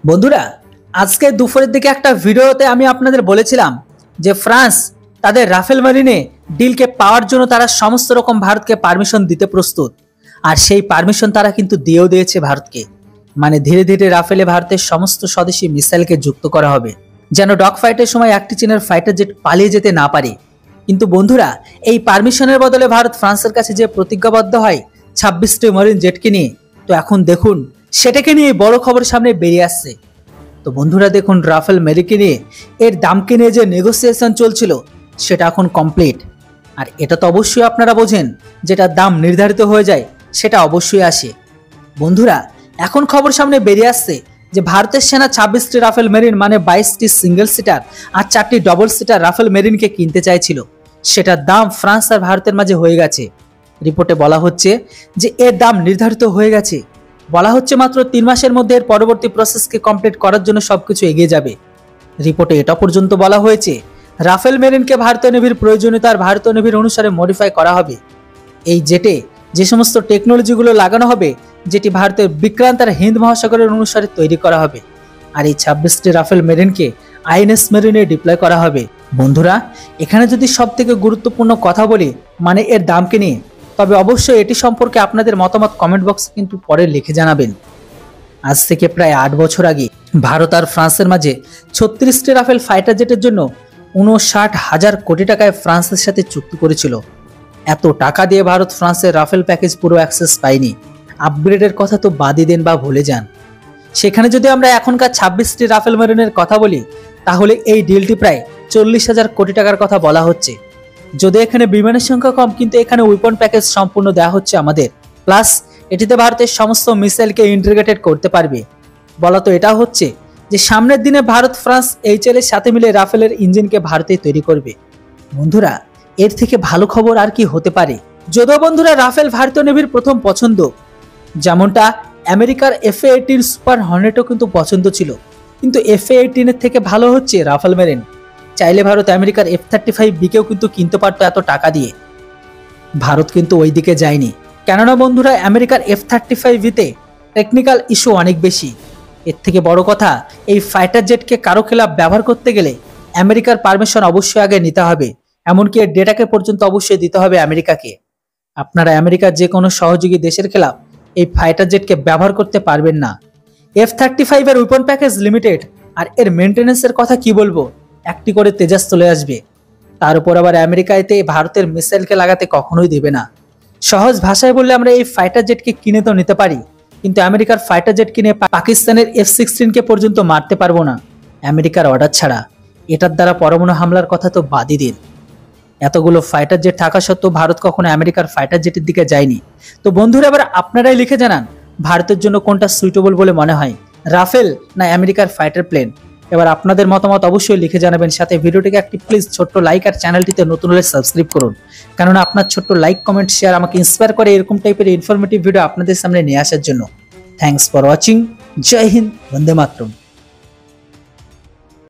বন্ধুরা, আজকে দুপুরের দিকে একটা ভিডিওতে আমি আপনাদের বলেছিলাম যে ফ্রান্স তাদের রাফেল মেরিনে ডিলকে পাওয়ার জন্য তারা সমস্ত রকম ভারতকে পারমিশন দিতে প্রস্তুত। আর সেই পারমিশন তারা কিন্তু দিয়েও দিয়েছে ভারতকে। মানে ধীরে ধীরে রাফেলে ভারতের সমস্ত স্বদেশী মিসাইলকে যুক্ত করা হবে, যেন ডগ ফাইটের সময় একটি চীনের ফাইটার জেট পালিয়ে যেতে না পারে। কিন্তু বন্ধুরা, এই পারমিশনের বদলে ভারত ফ্রান্সের কাছে যে প্রতিজ্ঞাবদ্ধ হয় 26টি মেরিন জেটকে নিয়ে, তো এখন দেখুন সেটাকে নিয়ে বড় খবর সামনে বেরিয়ে আসছে। তো বন্ধুরা দেখুন, রাফেল মেরিকে নিয়ে এর দামকে নিয়ে যে নেগোসিয়েশন চলছিল সেটা এখন কমপ্লিট। আর এটা তো অবশ্যই আপনারা বোঝেন, যেটা দাম নির্ধারিত হয়ে যায় সেটা অবশ্যই আসে। বন্ধুরা, এখন খবর সামনে বেরিয়ে আসছে যে ভারতের সেনা 26টি রাফেল মেরিন মানে 22টি সিঙ্গেল সিটার আর 4টি ডবল সিটার রাফেল মেরিনকে কিনতে চাইছিল। সেটার দাম ফ্রান্স আর ভারতের মাঝে হয়ে গেছে। রিপোর্টে বলা হচ্ছে যে এর দাম নির্ধারিত হয়ে গেছে। বলা হচ্ছে মাত্র 3 মাসের মধ্যে এর পরবর্তী প্রসেসকে কমপ্লিট করার জন্য সবকিছু এগিয়ে যাবে। রিপোর্টে এটা পর্যন্ত বলা হয়েছে রাফেল মেরিনকে ভারতীয় নেভির প্রয়োজনীয়তা আর ভারতীয় নেভির অনুসারে মডিফাই করা হবে। এই জেটে যে সমস্ত টেকনোলজিগুলো লাগানো হবে, যেটি ভারতের বিক্রান্ত আর হিন্দ মহাসাগরের অনুসারে তৈরি করা হবে। আর এই 26টি রাফেল মেরিনকে আইএনএস মেরিনে ডিপ্লয় করা হবে। বন্ধুরা, এখানে যদি সব থেকে গুরুত্বপূর্ণ কথা বলি মানে এর দামকে নিয়ে, তবে অবশ্যই এটি সম্পর্কে আপনাদের মতামত কমেন্ট বক্সে কিন্তু পরে লিখে জানাবেন। আজ থেকে প্রায় 8 বছর আগে ভারত আর ফ্রান্সের মাঝে 36টি রাফেল ফাইটার জেটের জন্য 59,000 কোটি টাকায় ফ্রান্সের সাথে চুক্তি করেছিল। এত টাকা দিয়ে ভারত ফ্রান্সের রাফেল প্যাকেজ পুরো অ্যাক্সেস পায়নি। আপগ্রেডের কথা তো বাদই দেন বা ভুলে যান। সেখানে যদি আমরা এখনকার 26টি রাফেল মেরিনের কথা বলি, তাহলে এই ডিলটি প্রায় 40,000 কোটি টাকার কথা বলা হচ্ছে। যদি এখানে বিমানের সংখ্যা কম, কিন্তু এখানে উইপন প্যাকেজ সম্পূর্ণ দেওয়া হচ্ছে আমাদের। প্লাস এটিতে ভারতের সমস্ত মিসাইলকে ইন্টিগ্রেটেড করতে পারবে। বলা তো এটা হচ্ছে যে সামনের দিনে ভারত ফ্রান্স এইচএল এর সাথে মিলে রাফেলের ইঞ্জিনকে ভারতেই তৈরি করবে। বন্ধুরা, এর থেকে ভালো খবর আর কি হতে পারে? যদিও বন্ধুরা রাফেল ভারতীয় নেভির প্রথম পছন্দ, যেমনটা আমেরিকার FA-18 সুপার হর্নেটও কিন্তু পছন্দ ছিল, কিন্তু FA-18 এর থেকে ভালো হচ্ছে রাফেল মেরিন। চাইলে ভারত আমেরিকার F-35B-কেও কিন্তু কিনতে পারতো এত টাকা দিয়ে। ভারত কিন্তু ওই দিকে যায়নি, কেননা বন্ধুরা আমেরিকার F-35B-তে টেকনিক্যাল ইস্যু অনেক বেশি। এর থেকে বড় কথা, এই ফাইটার জেটকে কারো খেলাফ ব্যবহার করতে গেলে আমেরিকার পারমিশন অবশ্যই আগে নিতে হবে, এমনকি এর ডেটাকে পর্যন্ত অবশ্যই দিতে হবে আমেরিকাকে। আপনারা আমেরিকার যে কোনো সহযোগী দেশের খেলাফ এই ফাইটার জেটকে ব্যবহার করতে পারবেন না। F-35 এর উইপন প্যাকেজ লিমিটেড, আর এর মেনটেন্যান্সের কথা কি বলবো, একটি করে তেজাস চলে আসবে। তার উপর আবার আমেরিকা এতে ভারতের মিসাইলকে লাগাতে কখনোই দেবে না। সহজ ভাষায় বললে আমরা এই ফাইটার জেটকে কিনে তো নিতে পারি, কিন্তু আমেরিকার ফাইটার জেট কিনে পাকিস্তানের F-16কে পর্যন্ত মারতে পারবো না আমেরিকার অর্ডার ছাড়া। এটার দ্বারা পরমাণু হামলার কথা তো বাদই দিন। এতগুলো ফাইটার জেট থাকা সত্ত্বেও ভারত কখনো আমেরিকার ফাইটার জেটের দিকে যায়নি। তো বন্ধুরা, এবার আপনারাই লিখে জানান ভারতের জন্য কোনটা সুইটেবল বলে মনে হয়, রাফেল না আমেরিকার ফাইটার প্লেন? এবার আপনাদের মতামত অবশ্যই লিখে জানাবেন। সাথে ভিডিওটিকে একটি প্লিজ ছোট্ট লাইক আর চ্যানেলটিতে নতুন হলে সাবস্ক্রাইব করুন, কেননা আপনার ছোট্ট লাইক কমেন্ট শেয়ার আমাকে ইন্সপায়ার করে এরকম টাইপের ইনফরমেটিভ ভিডিও আপনাদের সামনে নিয়ে আসার জন্য। Thanks for watching. জয় হিন্দ, বন্দে মাতরম।